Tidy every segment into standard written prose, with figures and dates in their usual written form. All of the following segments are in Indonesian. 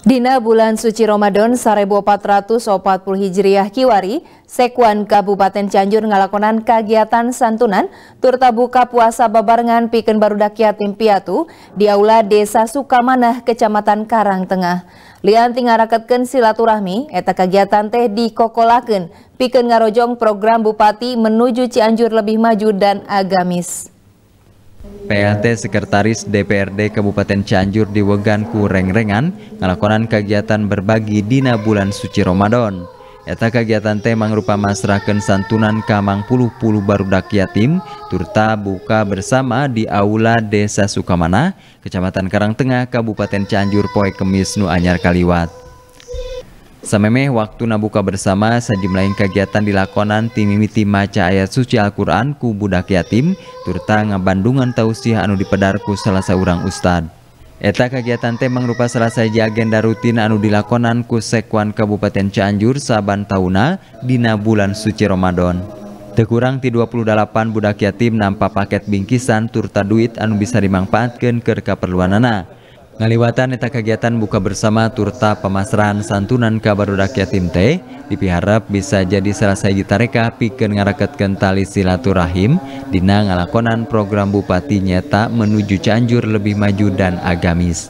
Dina bulan suci Ramadan 1440 Hijriah Kiwari, Sekuan Kabupaten Cianjur ngalakonan kagiatan santunan turta buka puasa babarengan pikeun barudak yatim piatu di Aula Desa Sukamanah, Kecamatan Karangtengah. Lianti ngaraketkeun silaturahmi, eta kagiatan teh dikokolakeun pikeun ngarojong program Bupati menuju Cianjur lebih maju dan agamis. PLT Sekretaris DPRD Kabupaten Cianjur diwegan ku reng-rengan ngalakonan kagiatan berbagi dina bulan suci Ramadan. Eta kagiatan teh mangrupa masrahkeun santunan ka 10 barudak yatim turta buka bersama di Aula Desa Sukamanah, Kecamatan Karangtengah, Kabupaten Cianjur poe Kemis nu anyar kaliwat. Samemeh waktu buka bersama sajumlah kegiatan dilakonan tim mimiti maca ayat suci Al-Quran ku budak yatim turta ngabandungan tausiah anu dipedar ku salah saurang ustad. Eta kegiatan teh mangrupa salah saja agenda rutin anu dilakonan ku Sekuan Kabupaten Cianjur saban tauna dina bulan suci Ramadan. Teu kurang ti 28 budak yatim nampa paket bingkisan turta duit anu bisa dimangpaatkeun keur kaperluanana. Ngaliwatan eta kegiatan buka bersama turta pemasrahan santunan ka barudak yatim teh dipiharap bisa jadi salah sahiji tareka pikeun ngaraketkeun tali silaturahim dina ngalakonan program Bupati nyata menuju Cianjur lebih maju dan agamis.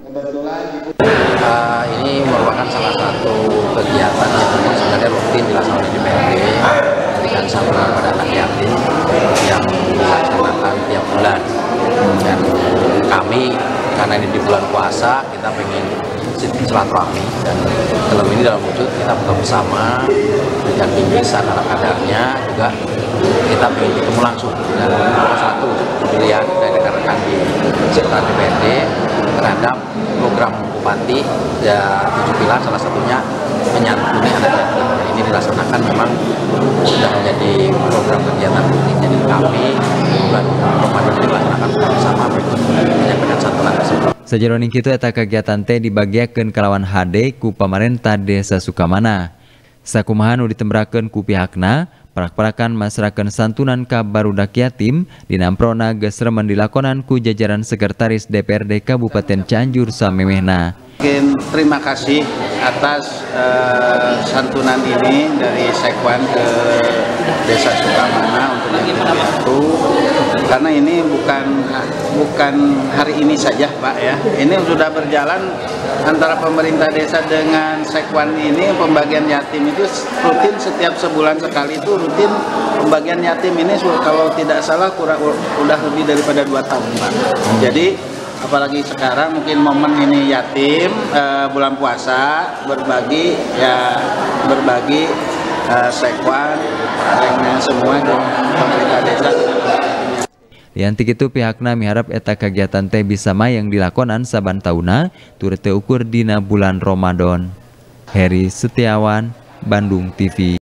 Ini merupakan salah satu kegiatan yang memang sebenarnya rutin dilaksanakan di DPRD memberikan santunan pada anak yatim yang dilaksanakan tiap bulan. Dan kami karena ini di bulan puasa kita pengen silaturahmi dan film ini dalam wujud kita buka bersama dengan bingkisan ala kadarnya, juga kita pengen ketemu langsung dan salah satu pilihan dari rekan-rekan di sekitar DPRD terhadap program Bupati ya 7 pilar, salah satunya menyantuni anak yatim. Ini dilaksanakan memang sudah menjadi program kegiatan rutin jadi kami bulan Ramadan dilaksanakan bersama menyampaikan santunan tersebut. Sajeroning kitu eta kegiatan teh dibagiakeun kalawan HD ku pamarentah Desa Sukamanah. Sakumaha nu ditembrakeun ku pihakna, parak-parakan masrakeun santunan ka barudak yatim dinamprona geus remen dilakonan ku jajaran Sekretaris DPRD Kabupaten Cianjur samemehna. Terima kasih atas santunan ini dari Sekuan ke Desa Sukamanah untuk yatim piatu, karena ini bukan hari ini saja Pak ya, ini sudah berjalan antara pemerintah desa dengan Sekuan ini. Pembagian yatim itu rutin setiap sebulan sekali, itu rutin pembagian yatim ini kalau tidak salah udah lebih daripada 2 tahun Pak. Jadi apalagi sekarang mungkin momen ini yatim bulan puasa berbagi Sekuan dengan semua pemerintah desa. Lianti kitu pihakna miharap eta kagiatan teh bisa mayang dilakonan saban tauna turut teu ukur dina bulan Ramadan. Heri Setiawan, Bandung TV.